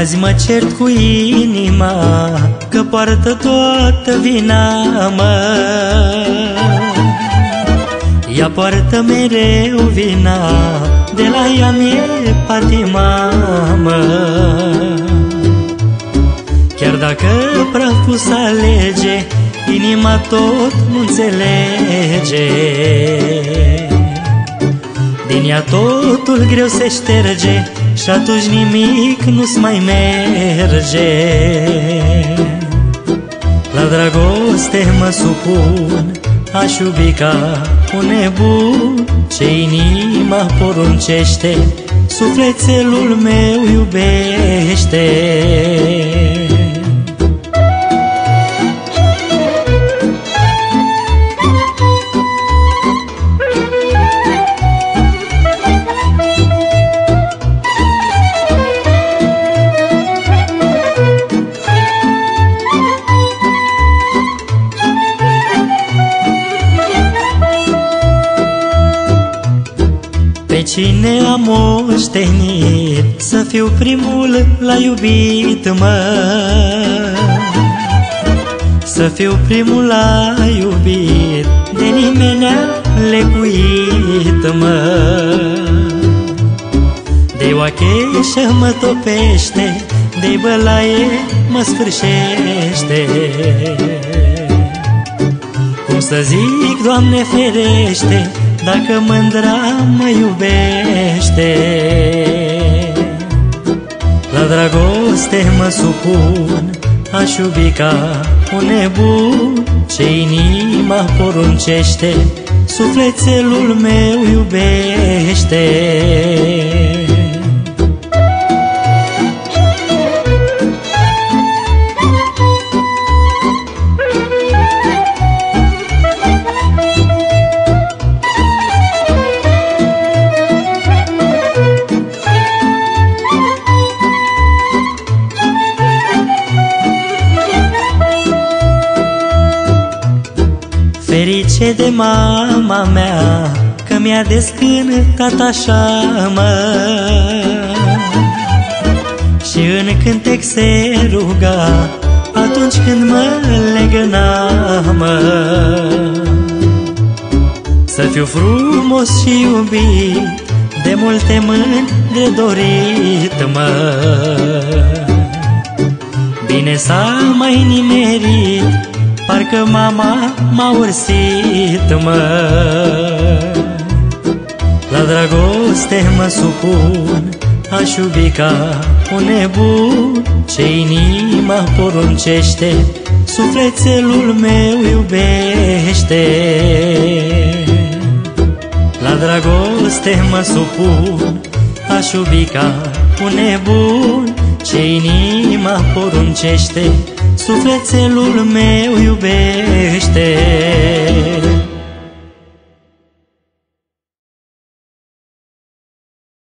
Azi mă cert cu inima că poartă toată vina, mă. Ea poartă mereu vina, de la ea mi-e patima, mă. Chiar dacă praful s alege, inima tot nu înțelege. Din ea totul greu se șterge și atunci nimic nu-ți mai merge. La dragoste mă supun, aș iubi ca un nebun. Ce inima poruncește, sufletelul meu iubește. Pe cine am moștenit să fiu primul la iubit, mă. Să fiu primul la iubit, de nimeni n-a lecuit, mă. De oacheșă mă topește, de bălaie mă sfârșește. Cum să zic, Doamne ferește, dacă mândra mă iubește. La dragoste mă supun, aș iubi ca un nebun. Ce inima poruncește, sufletelul meu iubește. Ferice de mama mea, că mi-a descântat așa, mă. Și în cântec se ruga atunci când mă legăna, mă. Să fiu frumos și iubit, de multe mâini de dorit, mă. Bine s-a mai nimerit, parcă mama m-a ursit, mă. La dragoste mă supun, aș iubi ca un nebun. Ce inima poruncește, sufletelul meu iubește. La dragoste mă supun, aș iubi ca un nebun. Ce inima poruncește, sufletelul meu iubește.